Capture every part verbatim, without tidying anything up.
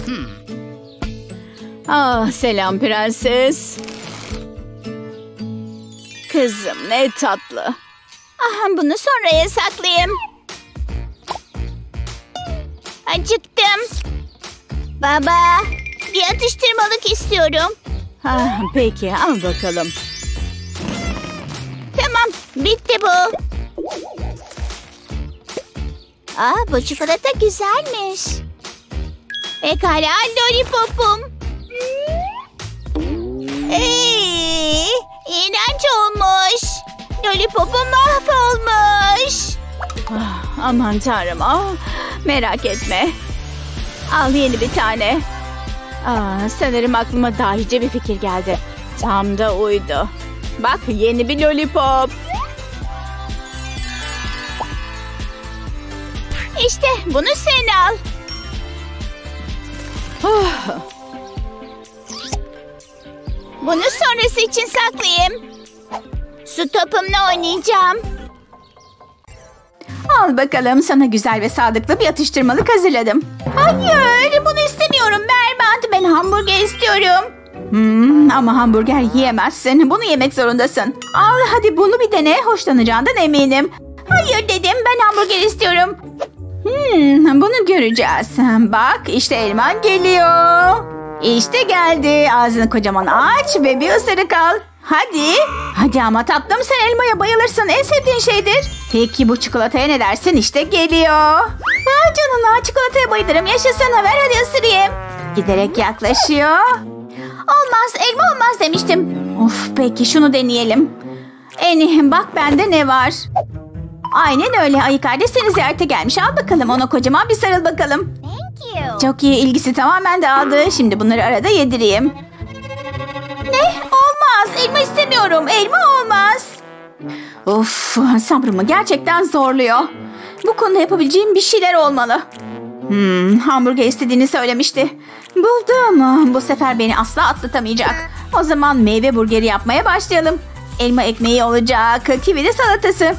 Ah, selam prenses. Kızım ne tatlı. Aha, bunu sonraya saklayayım. Acıktım. Baba, bir atıştırmalık istiyorum. Ah, peki al bakalım. Tamam, bitti bu. Aa, bu çikolata güzelmiş. Pekala, lollipopum. Eee, iğrenç olmuş. Lollipopum mahvolmuş. Ah, aman tanrım. Ah, merak etme. Al yeni bir tane. Ah, sanırım aklıma dahice bir fikir geldi. Tam da uydu. Bak yeni bir lollipop. İşte bunu sen al. Oh. Bunu sonrası için saklayayım. Su topumla oynayacağım. Al bakalım, sana güzel ve sadıklı bir atıştırmalık hazırladım. Hayır, bunu istemiyorum Berbat. Ben hamburger istiyorum. Hmm, ama hamburger yiyemezsin. Bunu yemek zorundasın. Al hadi bunu bir dene. Hoşlanacağından eminim. Hayır dedim, ben hamburger istiyorum. Hmm, bunu göreceğiz. Bak işte elman geliyor. İşte geldi. Ağzını kocaman aç ve bir ısırık al. Hadi. Hadi ama tatlım, sen elmaya bayılırsın. En sevdiğin şeydir. Peki bu çikolataya ne dersin? İşte geliyor. Vay canına, çikolataya bayılırım. Yaşasın, ver hadi ısırayım. Giderek yaklaşıyor. Olmaz, elma olmaz demiştim. Of, peki şunu deneyelim. Eni bak bende ne var. Aynen öyle, ayı kardeş seni ziyarete gelmiş. Al bakalım ona, kocaman bir sarıl bakalım. Thank you. Çok iyi, ilgisi tamamen dağıldı. Şimdi bunları arada yedireyim. Ne? Olmaz, elma istemiyorum. Elma olmaz. Of, sabrımı gerçekten zorluyor. Bu konuda yapabileceğim bir şeyler olmalı. Hmm, hamburger istediğini söylemişti. Buldum. Bu sefer beni asla atlatamayacak. O zaman meyve burgeri yapmaya başlayalım. Elma ekmeği olacak. Kivili salatası.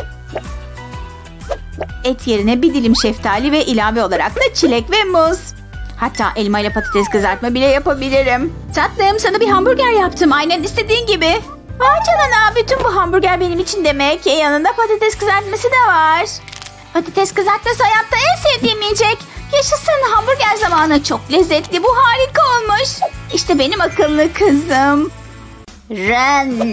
Et yerine bir dilim şeftali ve ilave olarak da çilek ve muz. Hatta elma ile patates kızartma bile yapabilirim. Tatlım, sana bir hamburger yaptım. Aynen istediğin gibi. Vay canına, bütün bu hamburger benim için demek. Yanında patates kızartması da var. Patates kızartması hayatta en sevdiğim yiyecek. Yaşasın, hamburger zamanı. Çok lezzetli, bu harika olmuş. İşte benim akıllı kızım. Run.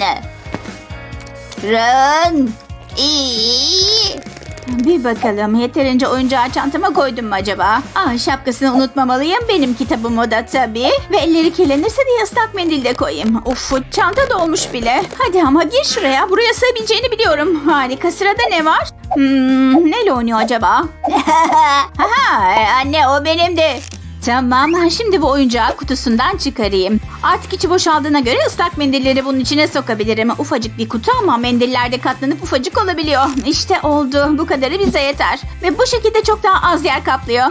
Run. İyi. Bir bakalım, yeterince oyuncağı çantama koydum mu acaba? Aa, şapkasını unutmamalıyım. Benim kitabımı da tabii. Ve elleri kirlenirse diye ıslak mendil de koyayım. Uf, çanta dolmuş bile. Hadi ama gir şuraya. Buraya sığabileceğini biliyorum. Harika, sırada ne var? Hmm, neyle oynuyor acaba? Haha, anne o benimdi. Tamam, şimdi bu oyuncağı kutusundan çıkarayım. Artık içi boşaldığına göre ıslak mendilleri bunun içine sokabilirim. Ufacık bir kutu ama mendiller de katlanıp ufacık olabiliyor. İşte oldu. Bu kadarı bize yeter. Ve bu şekilde çok daha az yer kaplıyor.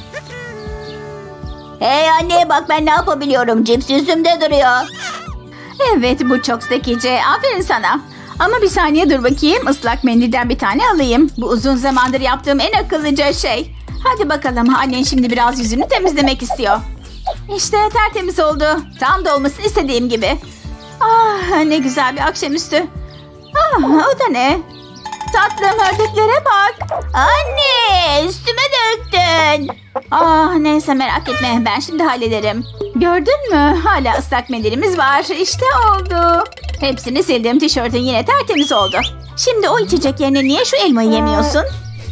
Hey anne, bak ben ne yapabiliyorum. Cips yüzümde duruyor. Evet, bu çok zekice. Aferin sana. Ama bir saniye dur bakayım. Islak mendilden bir tane alayım. Bu uzun zamandır yaptığım en akıllıca şey. Hadi bakalım, annen şimdi biraz yüzünü temizlemek istiyor. İşte tertemiz oldu. Tam da olmasını istediğim gibi. Ah, ne güzel bir akşamüstü. Ah, o da ne? Tatlım, ördeklere bak. Anne, üstüme döktün. Ah, neyse merak etme, ben şimdi hallederim. Gördün mü? Hala ıslak mendilimiz var. İşte oldu. Hepsini sildim. Tişörtün yine tertemiz oldu. Şimdi o içecek yerine niye şu elmayı yemiyorsun?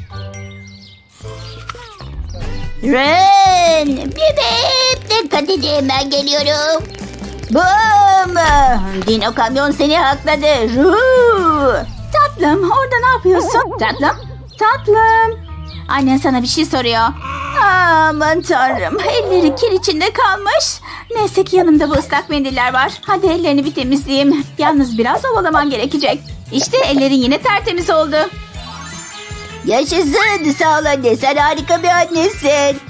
Run! Bip bip! Dikkat edin, ben geliyorum. Boom! Dino kamyon seni hakladı. Ruu! Tatlım, orada ne yapıyorsun? Tatlım, tatlım. Annen sana bir şey soruyor. Aman tanrım, elleri kir içinde kalmış. Neyse ki yanımda bu ıslak mendiller var. Hadi ellerini bir temizleyeyim. Yalnız biraz ovalaman gerekecek. İşte ellerin yine tertemiz oldu. Yaşasın, sağ ol anne, sen harika bir annesin.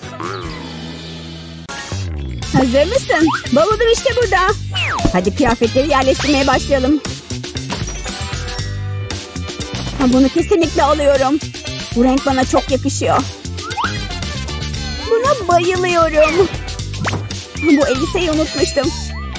Hazır mısın? Bavulum işte burada. Hadi kıyafetleri yerleştirmeye başlayalım. Bunu kesinlikle alıyorum. Bu renk bana çok yakışıyor. Buna Buna bayılıyorum. Bu elbiseyi unutmuştum.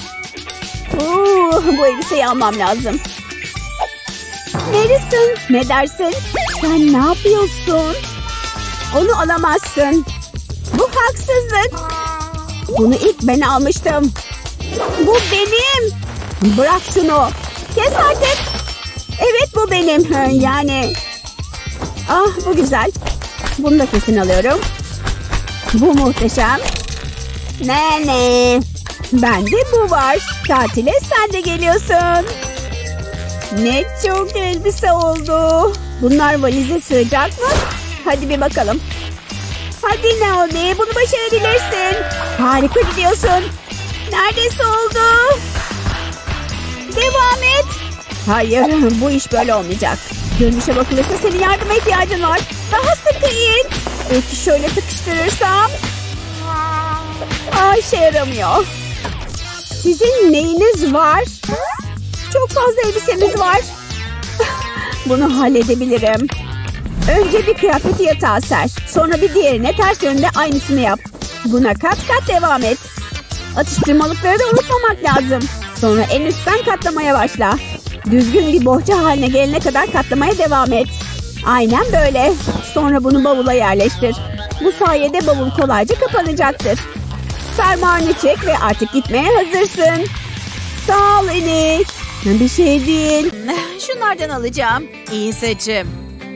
Oo, bu elbiseyi almam lazım. Madison, ne dersin? Sen ne yapıyorsun? Onu alamazsın. Bu haksızlık. Bunu ilk ben almıştım. Bu benim. Bırak şunu. Kes artık. Evet, bu benim. Yani. Ah, bu güzel. Bunu da kesin alıyorum. Bu muhteşem. Ne ne? Bende bu var. Tatile sen de geliyorsun. Ne çok elbise oldu. Bunlar valize sığacak mı? Hadi bir bakalım. Hadi Naomi, bunu başarabilirsin. Harika gidiyorsun. Neredeyse oldu. Devam et. Hayır, bu iş böyle olmayacak. Görünüşe bakılırsa senin yardıma ihtiyacın var. Daha sıkı in. Belki şöyle sıkıştırırsam. Aa, işe yaramıyor. Sizin neyiniz var? Çok fazla elbisemiz var. Bunu halledebilirim. Önce bir kıyafeti yatağa ser. Sonra bir diğerine ters yönde aynısını yap. Buna kat kat devam et. Atıştırmalıkları da unutmamak lazım. Sonra en üstten katlamaya başla. Düzgün bir bohça haline gelene kadar katlamaya devam et. Aynen böyle. Sonra bunu bavula yerleştir. Bu sayede bavul kolayca kapanacaktır. Fermuarını çek ve artık gitmeye hazırsın. Sağ ol Enik. Bir şey değil. Şunlardan alacağım. İyi seçim.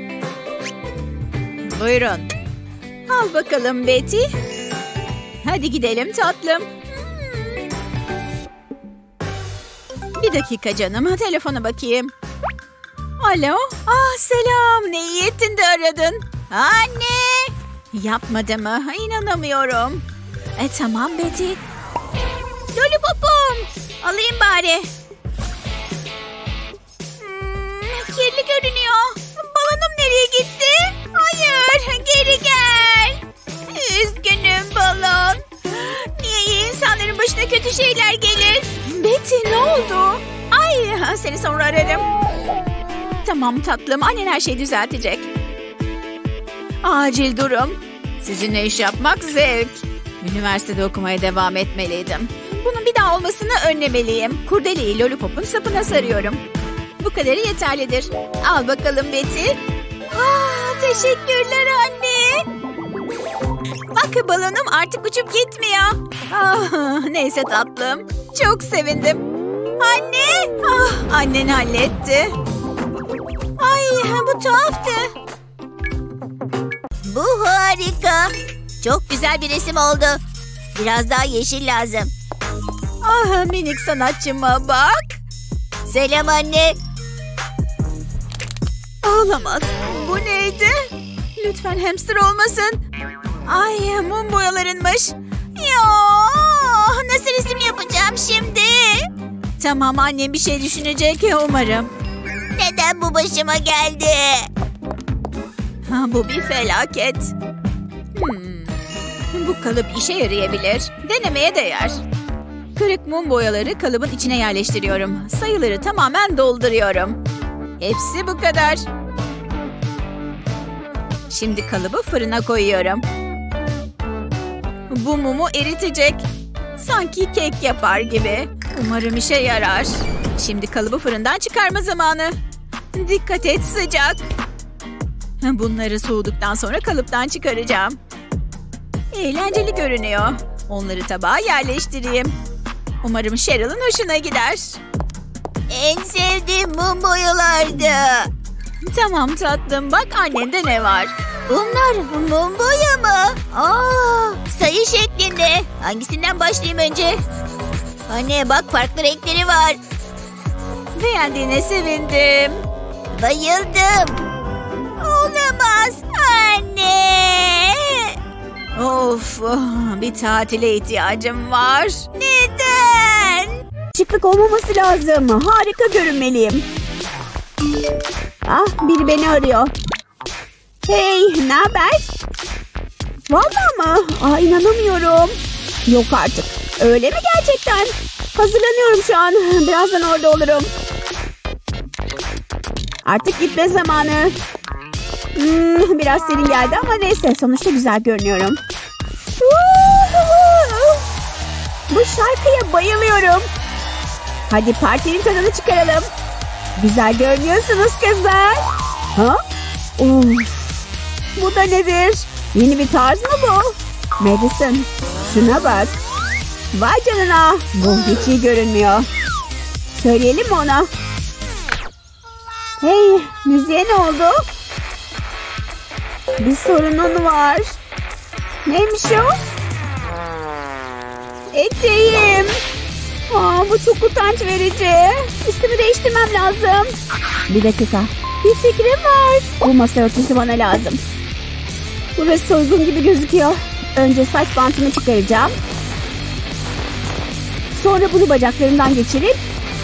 Buyurun. Al bakalım Betty. Hadi gidelim tatlım. Bir dakika canım. Telefona bakayım. Alo. Ah, selam. Ne iyi ettin de aradın. Anne. Yapmadı mı? İnanamıyorum. E tamam Betty. Lollipopum. Alayım bari. Hmm, kirli görünüyor. Balonum nereye gitti? Hayır, geri gel. Üzgünüm balon. Niye iyi insanların başına kötü şeyler gelir? Betty, ne oldu? Ay, seni sonra ararım. Tamam tatlım, annen her şeyi düzeltecek. Acil durum. Sizinle iş yapmak zevk. Üniversitede okumaya devam etmeliydim. Bunun bir daha olmasını önlemeliyim. Kurdeleyi Lollipop'un sapına sarıyorum. Bu kadarı yeterlidir. Al bakalım Betty. Ah, teşekkürler anne. Bak, balonum artık uçup gitmiyor. Ah, neyse tatlım. Çok sevindim. Anne. Ah, annen halletti. Ay, bu tuhaftı. Bu harika. Çok güzel bir resim oldu. Biraz daha yeşil lazım. Ah, minik sanatçıma bak. Selam anne. Ağlamaz. Bu neydi? Lütfen hamster olmasın. Ay, mum boyalarınmış. Ya, nasıl resim yapacağım şimdi? Tamam, annem bir şey düşünecek umarım. Neden bu başıma geldi? Ha, bu bir felaket. Hmm. Bu kalıp işe yarayabilir. Denemeye değer. Kırık mum boyaları kalıbın içine yerleştiriyorum. Sayıları tamamen dolduruyorum. Hepsi bu kadar. Şimdi kalıbı fırına koyuyorum. Bu mumu eritecek. Sanki kek yapar gibi. Umarım işe yarar. Şimdi kalıbı fırından çıkarma zamanı. Dikkat et, sıcak. Bunları soğuduktan sonra kalıptan çıkaracağım. Eğlenceli görünüyor. Onları tabağa yerleştireyim. Umarım Cheryl'ın hoşuna gider. En sevdiğim mum boyalardı. Tamam tatlım, bak annende ne var. Bunlar mum boya mı? Aa, sayı şeklinde. Hangisinden başlayayım önce? Anne bak, farklı renkleri var. Beğendiğine sevindim. Bayıldım. Olamaz anne. Of, bir tatile ihtiyacım var. Neden? Şıklık olmaması lazım. Harika görünmeliyim. Ah, biri beni arıyor. Hey, ne haber? Vallahi mı? Aa, inanamıyorum. Yok artık. Öyle mi gerçekten? Hazırlanıyorum şu an. Birazdan orada olurum. Artık gitme zamanı. Hmm, biraz serin geldi ama neyse. Sonuçta güzel görünüyorum. Bu şarkıya bayılıyorum. Hadi partinin tadını çıkaralım. Güzel görünüyorsunuz kızlar. Ha? Oo. Bu da nedir? Yeni bir tarz mı bu? Madison, şuna bak. Vay canına. Bu hiç iyi görünmüyor. Söyleyelim mi ona? Hey, müziğe ne oldu? Bir sorunun var. Neymiş o? Eteğim. Aa, bu çok utanç verici. Üstümü değiştirmem lazım. Bir dakika. Bir fikrim var. Bu masa örtüsü bana lazım. Burası uygun gibi gözüküyor. Önce saç bantımı çıkaracağım. Sonra bunu bacaklarımdan geçirip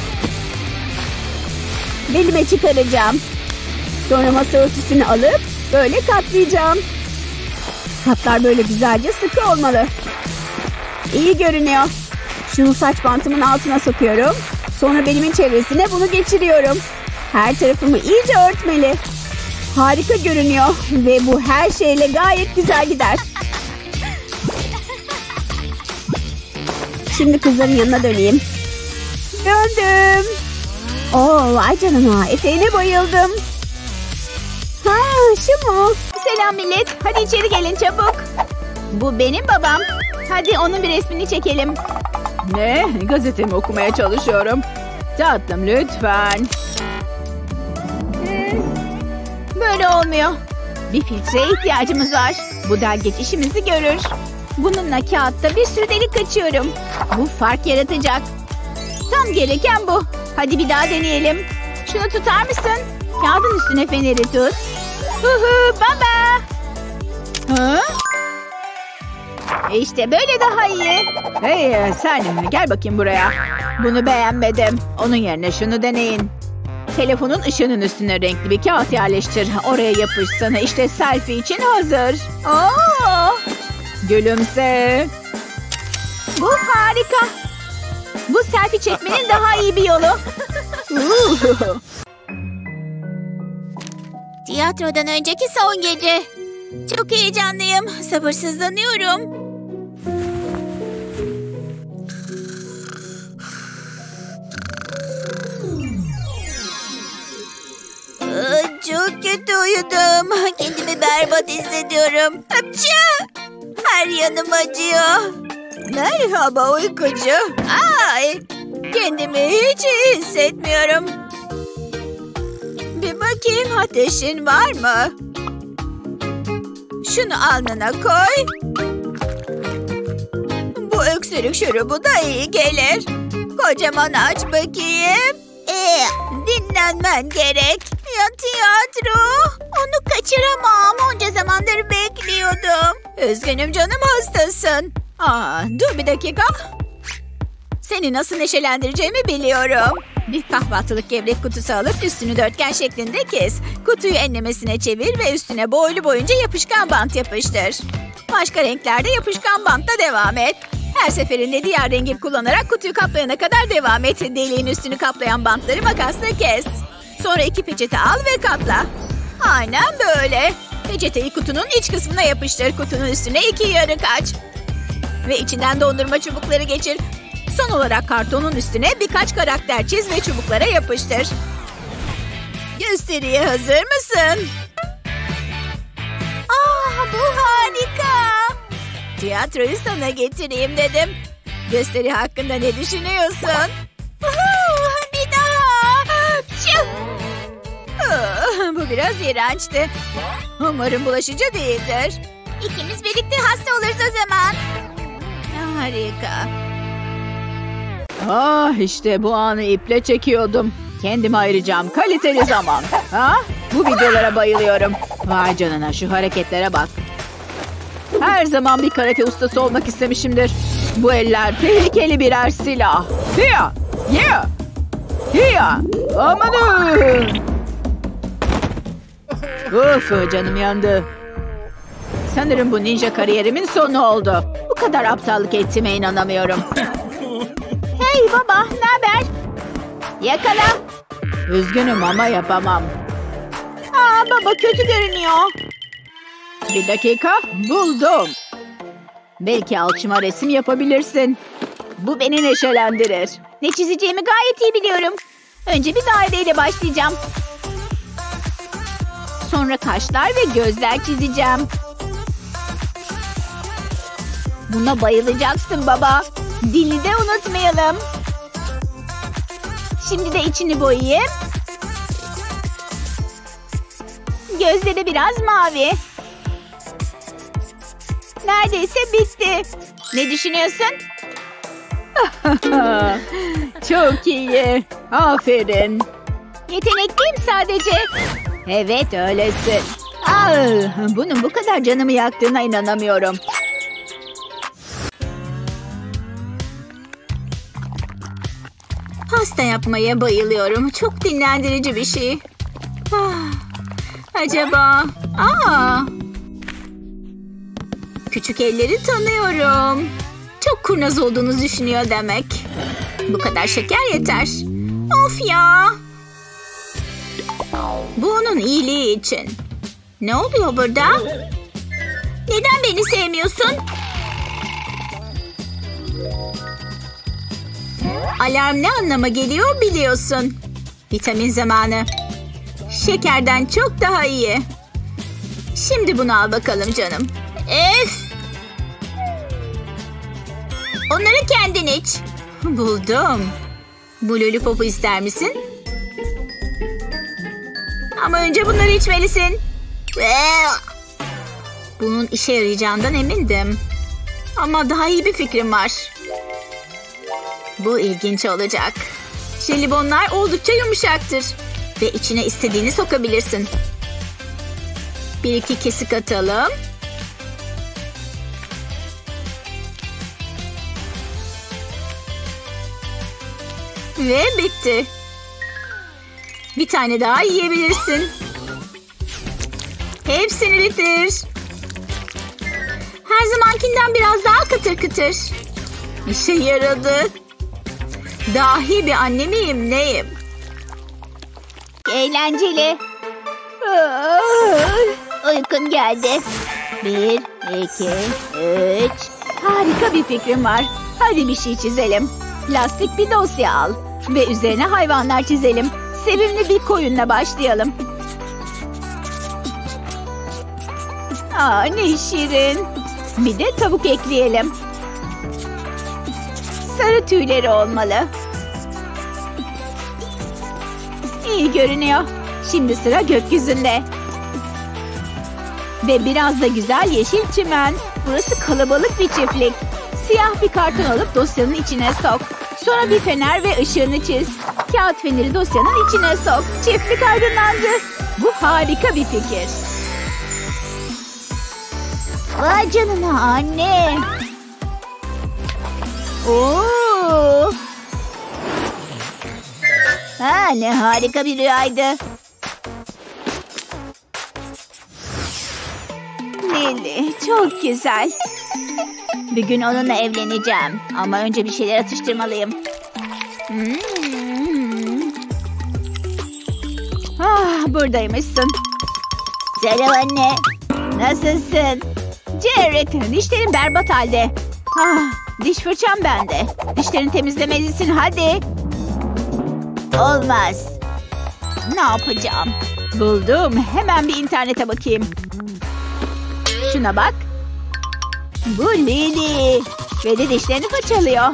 belime çıkaracağım. Sonra masa örtüsünü alıp böyle katlayacağım. Katlar böyle güzelce sıkı olmalı. İyi görünüyor. Şunu saç bantımın altına sokuyorum. Sonra belimin çevresine bunu geçiriyorum. Her tarafımı iyice örtmeli. Harika görünüyor. Ve bu her şeyle gayet güzel gider. Şimdi kızların yanına döneyim. Döndüm. Oo, vay canına. Eteğine bayıldım. Ha, şu mu? Selam millet. Hadi içeri gelin çabuk. Bu benim babam. Hadi onun bir resmini çekelim. Ne? Gazetemi okumaya çalışıyorum. Tatlım lütfen. Hmm, böyle olmuyor. Bir filtreye ihtiyacımız var. Bu delgeç işimizi görür. Bununla kağıtta bir sürü delik açıyorum. Bu fark yaratacak. Tam gereken bu. Hadi bir daha deneyelim. Şunu tutar mısın? Kağıdın üstüne feneri tut. Huhu baba. Hı? İşte böyle daha iyi. Hey sen gel bakayım buraya. Bunu beğenmedim. Onun yerine şunu deneyin. Telefonun ışığının üstüne renkli bir kağıt yerleştir. Oraya yapışsana. İşte selfie için hazır. Oo, Gülümse. bu harika. Bu selfie çekmenin daha iyi bir yolu. Tiyatrodan önceki son gece. Çok heyecanlıyım. Sabırsızlanıyorum. Aa, çok kötü uyudum. Kendimi berbat hissediyorum. Hapşı! Her yanım acıyor. Merhaba uykucu. Ay, kendimi hiç iyi hissetmiyorum. Bir bakayım, ateşin var mı? Şunu alnına koy. Bu öksürük şurubu da iyi gelir. Kocaman aç bakayım. Ee, dinlenmen gerek. Ya tiyatro? Onu kaçıramam. Onca zamandır bekliyordum. Üzgünüm canım, hastasın. Aa, dur bir dakika. Seni nasıl neşelendireceğimi biliyorum. Bir kahvaltılık gevrek kutusu alıp üstünü dörtgen şeklinde kes. Kutuyu enlemesine çevir ve üstüne boylu boyunca yapışkan bant yapıştır. Başka renklerde yapışkan bantla devam et. Her seferinde diğer rengi kullanarak kutuyu kaplayana kadar devam et. Deliğin üstünü kaplayan bantları makasla kes. Sonra iki peçete al ve katla. Aynen böyle. Peçeteyi kutunun iç kısmına yapıştır. Kutunun üstüne iki yarık aç. Ve içinden dondurma çubukları geçir. Son olarak kartonun üstüne birkaç karakter çiz ve çubuklara yapıştır. Gösteriye hazır mısın? Aa, bu harika. Tiyatroyu sana getireyim dedim. Gösteri hakkında ne düşünüyorsun? Uhu, bir daha. Çuh. Ah, bu biraz iğrençti. Umarım bulaşıcı değildir. İkimiz birlikte hasta oluruz o zaman. Harika. Ah işte bu anı iple çekiyordum. Kendime ayıracağım kaliteli zaman. Ha? Bu videolara bayılıyorum. Vay canına, şu hareketlere bak. Her zaman bir karate ustası olmak istemişimdir. Bu eller tehlikeli birer silah. Hiya! Yeah! Hiya! Amanın! Uf, canım yandı. Sanırım bu ninja kariyerimin sonu oldu. Bu kadar aptallık ettiğime inanamıyorum. Hey baba, ne haber? Yakala. Üzgünüm ama yapamam. Aa, baba kötü görünüyor. Bir dakika, buldum. Belki alçıma resim yapabilirsin. Bu beni neşelendirir. Ne çizeceğimi gayet iyi biliyorum. Önce bir daireyle başlayacağım. Sonra kaşlar ve gözler çizeceğim. Buna bayılacaksın baba. Dili de unutmayalım. Şimdi de içini boyayayım. Gözleri biraz mavi. Neredeyse bitti. Ne düşünüyorsun? Çok iyi. Aferin. Yetenekliyim sadece. Evet öylesin. Ah, bunun bu kadar canımı yaktığına inanamıyorum. Pasta yapmaya bayılıyorum. Çok dinlendirici bir şey. Ah, acaba... Aa! Küçük elleri tanıyorum. Çok kurnaz olduğunu düşünüyor demek. Bu kadar şeker yeter. Of ya! Bu onun iyiliği için. Ne oluyor burada? Neden beni sevmiyorsun? Alarm ne anlama geliyor biliyorsun. Vitamin zamanı. Şekerden çok daha iyi. Şimdi bunu al bakalım canım. Öf! Onları kendin iç. Buldum. Bu lollipopu ister misin? Ama önce bunları içmelisin. Bunun işe yarayacağından emindim. Ama daha iyi bir fikrim var. Bu ilginç olacak. Jelibonlar oldukça yumuşaktır. Ve içine istediğini sokabilirsin. Bir iki kesik atalım. Ve bitti. Bir tane daha yiyebilirsin. Hepsini bitir. Her zamankinden biraz daha kıtır kıtır. İşe yaradı. Dahi bir anne miyim neyim? Eğlenceli. Uykum geldi. Bir, iki, üç. Harika bir fikrim var. Hadi bir şey çizelim. Plastik bir dosya al. Ve üzerine hayvanlar çizelim. Sevimli bir koyunla başlayalım. Aa, ne şirin. Bir de tavuk ekleyelim. Sarı tüyleri olmalı. İyi görünüyor. Şimdi sıra gökyüzünde. Ve biraz da güzel yeşil çimen. Burası kalabalık bir çiftlik. Siyah bir karton alıp dosyanın içine sok. Sonra bir fener ve ışığını çiz. Kağıt feneri dosyanın içine sok. Çiftlik aydınlandı. Bu harika bir fikir. Vay canına anne. Oo. Ha, ne harika bir rüyaydı. Lily çok güzel. Bir gün onunla evleneceğim. Ama önce bir şeyler atıştırmalıyım. Hmm. Ah, buradaymışsın. Selam anne. Nasılsın? Jared, dişlerin berbat halde. Ah, diş fırçam bende. Dişlerini temizlemelisin hadi. Olmaz. Ne yapacağım? Buldum. Hemen bir internete bakayım. Şuna bak. Bu Lily. Ve de dişlerini fırçalıyor.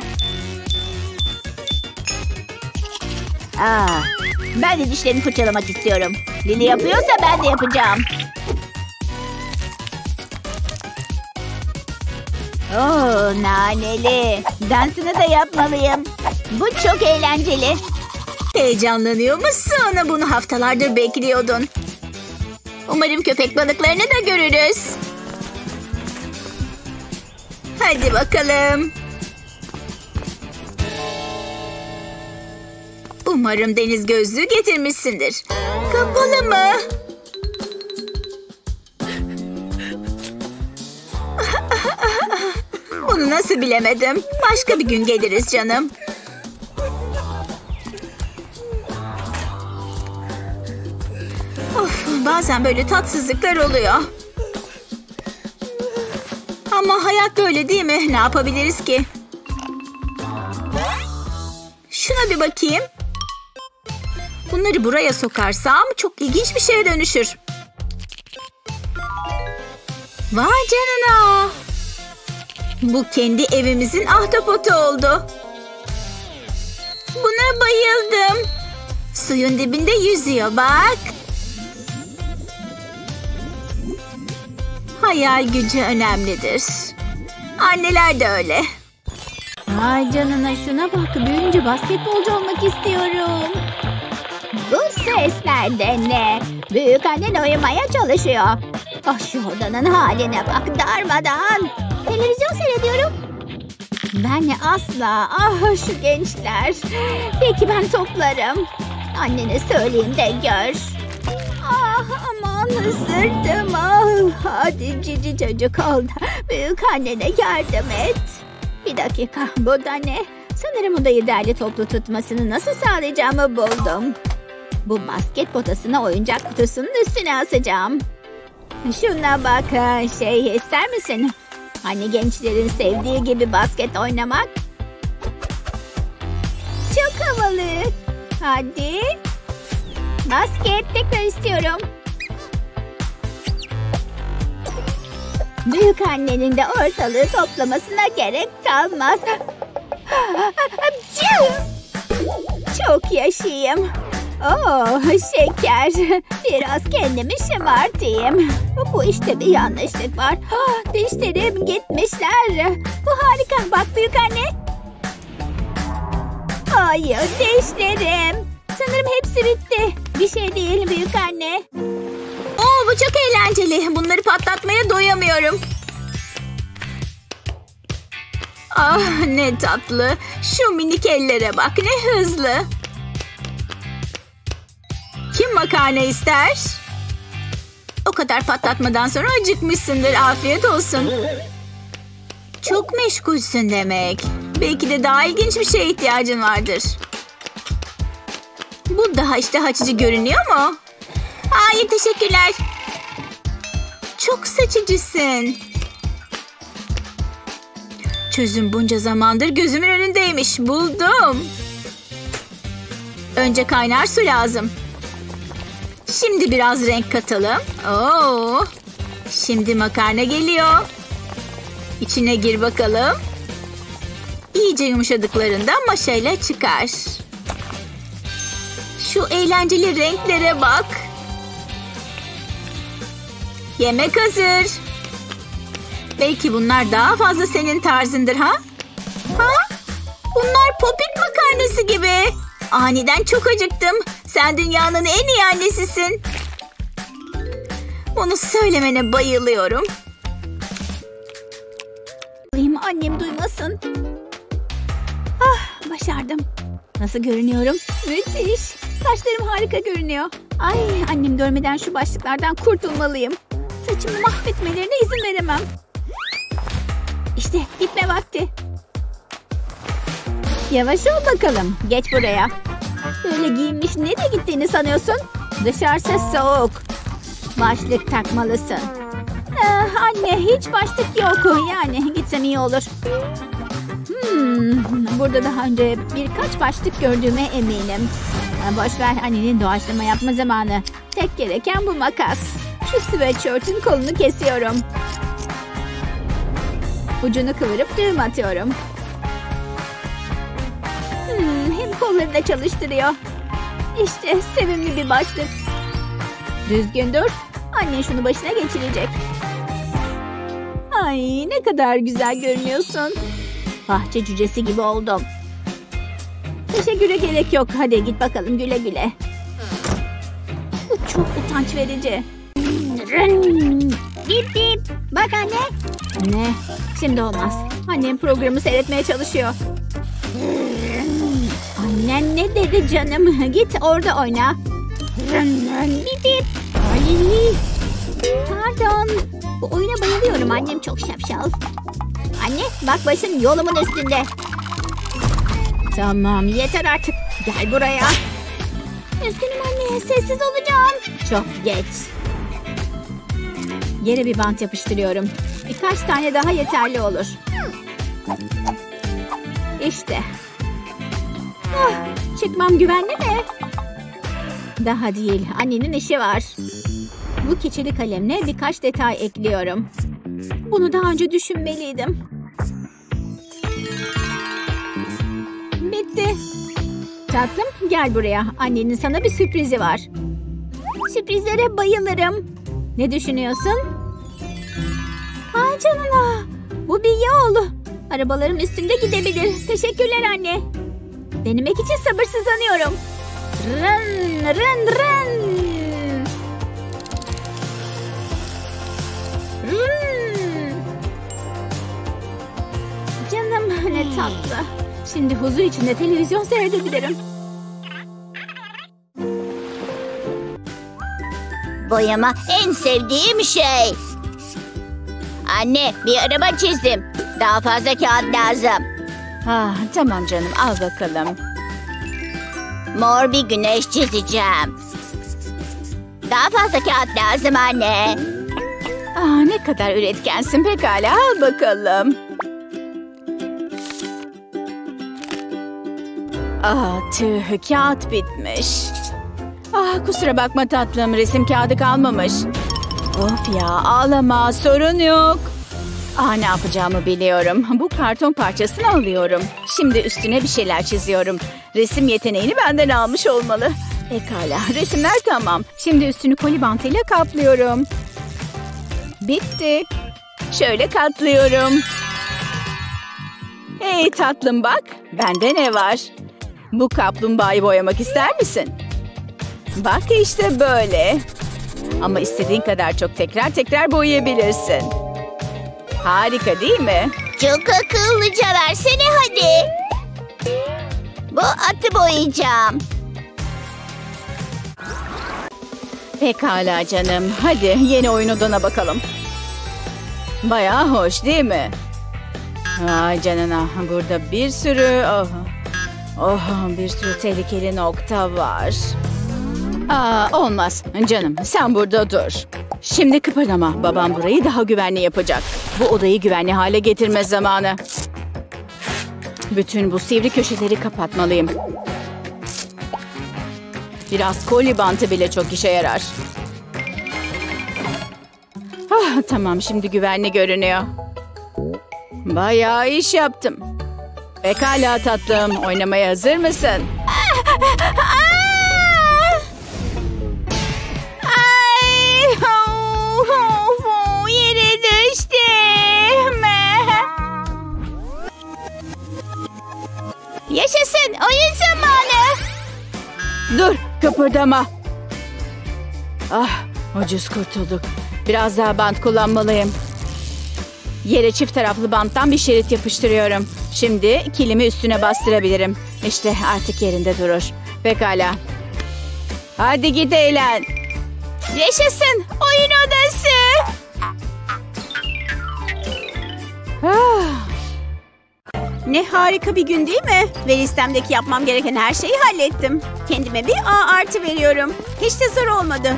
Aa, ben de dişlerimi fırçalamak istiyorum. Lily yapıyorsa ben de yapacağım. Oo, naneli. Dansını da yapmalıyım. Bu çok eğlenceli. Heyecanlanıyor musun? Bunu haftalardır bekliyordun. Umarım köpek balıklarını da görürüz. Hadi bakalım. Umarım deniz gözlüğü getirmişsindir. Kapalı mı? Bunu nasıl bilemedim? Başka bir gün geliriz canım. Of, bazen böyle tatsızlıklar oluyor. Ama hayat böyle değil mi? Ne yapabiliriz ki? Şuna bir bakayım. Bunları buraya sokarsam çok ilginç bir şeye dönüşür. Vay canına. Bu kendi evimizin ahtapotu oldu. Buna bayıldım. Suyun dibinde yüzüyor bak. Hayal gücü önemlidir. Anneler de öyle. Ay canına şuna bak. Büyüyünce basketbolcu olmak istiyorum. Bu sesler de ne? Büyük annen uyumaya çalışıyor. Ah şu odanın haline bak darmadan. Televizyon seyrediyorum. Ben de asla. Ah şu gençler. Peki ben toplarım. Annene söyleyeyim de gör. Ah aman ısırdım. Ah, hadi cici çocuk ol da büyük annene yardım et. Bir dakika bu da ne? Sanırım odayı derli toplu tutmasını nasıl sağlayacağımı buldum. Bu basket potasını oyuncak kutusunun üstüne asacağım. Şuna bak. Şey ister misin? Hani gençlerin sevdiği gibi basket oynamak? Çok havalı. Hadi. Basket tekrar istiyorum. Büyük annenin de ortalığı toplamasına gerek kalmaz. Çok yaşayayım. Oh şeker. Biraz kendimi şımartayım. Bu işte bir yanlışlık var. Oh, dişlerim gitmişler. Bu harika. Bak büyük anne. Hayır dişlerim. Sanırım hepsi bitti. Bir şey değil büyük anne. Oo, bu çok eğlenceli. Bunları patlatmaya doyamıyorum. Ah ne tatlı. Şu minik ellere bak ne hızlı. Kim makarna ister? O kadar patlatmadan sonra acıkmışsındır. Afiyet olsun. Çok meşgulsün demek. Belki de daha ilginç bir şeye ihtiyacın vardır. Bu daha iştah açıcı görünüyor mu? Hayır teşekkürler. Çok seçicisin. Çözüm bunca zamandır gözümün önündeymiş. Buldum. Önce kaynar su lazım. Şimdi biraz renk katalım. Oo. Şimdi makarna geliyor. İçine gir bakalım. İyice yumuşadıklarında maşayla çıkar. Şu eğlenceli renklere bak. Yemek hazır. Belki bunlar daha fazla senin tarzındır ha? Ha? Bunlar popit makarnası gibi. Aniden çok acıktım. Sen dünyanın en iyi annesisin. Bunu söylemene bayılıyorum. Annem duymasın. Ah, başardım. Nasıl görünüyorum? Müthiş. Saçlarım harika görünüyor. Ay, annem görmeden şu başlıklardan kurtulmalıyım. Saçımı mahvetmelerine izin veremem. İşte gitme vakti. Yavaş ol bakalım. Geç buraya. Böyle giyinmiş nereye gittiğini sanıyorsun? Dışarısı soğuk. Başlık takmalısın. Ah, anne hiç başlık yok. Yani gitsem iyi olur. Hmm, burada daha önce birkaç başlık gördüğüme eminim. Boş ver, annenin doğaçlama yapma zamanı. Tek gereken bu makas. Şu sweatshirt'ün kolunu kesiyorum. Ucunu kıvırıp düğüm atıyorum. Hmm, hem kollarını da çalıştırıyor. İşte sevimli bir başlık. Düzgün dur. Annen şunu başına geçirecek. Ay ne kadar güzel görünüyorsun. Bahçe cücesi gibi oldum. Teşekküre gerek yok. Hadi git bakalım güle güle. Bu çok utanç verici. Bip bip. Bak anne. Ne? Şimdi olmaz. Annem programı seyretmeye çalışıyor. Annen ne dedi canım? Git orada oyna. Bip bip. Ay. Pardon. Bu oyuna bayılıyorum. Annem çok şapşal. Anne bak başın yolumun üstünde. Tamam yeter artık. Gel buraya. Üzgünüm anne, sessiz olacağım. Çok geç. Yere bir bant yapıştırıyorum. Birkaç tane daha yeterli olur. İşte. Ah, çıkmam güvenli mi? Daha değil. Annenin işi var. Bu keçeli kalemle birkaç detay ekliyorum. Bunu daha önce düşünmeliydim. Bitti. Tatlım gel buraya. Annenin sana bir sürprizi var. Sürprizlere bayılırım. Ne düşünüyorsun? Ay canına. Bu bir yol. Arabaların üstünde gidebilir. Teşekkürler anne. Denemek için sabırsızlanıyorum. Rın rın rın. Rın. Canım ne tatlı. Şimdi huzur içinde televizyon seyredebilirim. Boyama en sevdiğim şey. Anne, bir araba çizdim. Daha fazla kağıt lazım. Ah, tamam canım, al bakalım. Mor bir güneş çizeceğim. Daha fazla kağıt lazım anne. Ah, ne kadar üretkensin, pekala, al bakalım. Ah, tüh, kağıt bitmiş. Ah, kusura bakma tatlım, resim kağıdı kalmamış. Of ya, ağlama, sorun yok. Ah, ne yapacağımı biliyorum. Bu karton parçasını alıyorum. Şimdi üstüne bir şeyler çiziyorum. Resim yeteneğini benden almış olmalı. Pekala, resimler tamam. Şimdi üstünü koli bantıyla kaplıyorum. Bitti. Şöyle katlıyorum. Hey tatlım bak, bende ne var? Bu kaplumbağayı boyamak ister misin? Bak işte böyle. Ama istediğin kadar çok tekrar tekrar boyayabilirsin. Harika değil mi? Çok akıllıca, versene hadi. Bu atı boyayacağım. Pekala canım. Hadi yeni oyun odana bakalım. Bayağı hoş değil mi? Ay canına. Burada bir sürü... Oh, oh, bir sürü tehlikeli nokta var. Aa, olmaz. Canım sen burada dur. Şimdi kıpırdama. Babam burayı daha güvenli yapacak. Bu odayı güvenli hale getirme zamanı. Bütün bu sivri köşeleri kapatmalıyım. Biraz koli bantı bile çok işe yarar. Ah, tamam şimdi güvenli görünüyor. Bayağı iş yaptım. Pekala tatlım. Oynamaya hazır mısın? Ay, of, of, of, yere düştüm. Yaşasın, oyun zamanı. Dur, kıpırdama. Ah, ucuz kurtulduk. Biraz daha bant kullanmalıyım. Yere çift taraflı banttan bir şerit yapıştırıyorum. Şimdi kilimi üstüne bastırabilirim. İşte artık yerinde durur. Pekala. Hadi git eğlen. Yaşasın, oyun odası. Ah. Ne harika bir gün değil mi? Ve listemdeki yapmam gereken her şeyi hallettim. Kendime bir A artı veriyorum. Hiç de zor olmadı.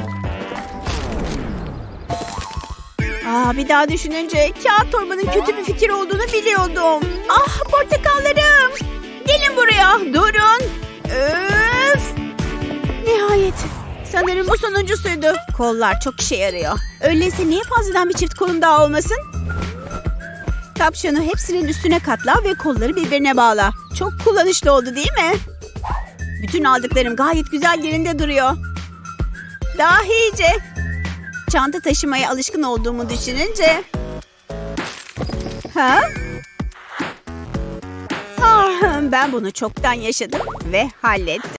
Aa, bir daha düşününce kağıt torbanın kötü bir fikir olduğunu biliyordum. Ah, portakallarım. Gelin buraya. Durun. Öf. Nihayet. Sanırım bu sonuncusuydu. Kollar çok işe yarıyor. Öyleyse niye fazladan bir çift kolum daha olmasın? Kapşonu hepsinin üstüne katla ve kolları birbirine bağla. Çok kullanışlı oldu değil mi? Bütün aldıklarım gayet güzel yerinde duruyor. Dahice. Çanta taşımaya alışkın olduğumu düşününce... Ha? Ah, ben bunu çoktan yaşadım ve hallettim.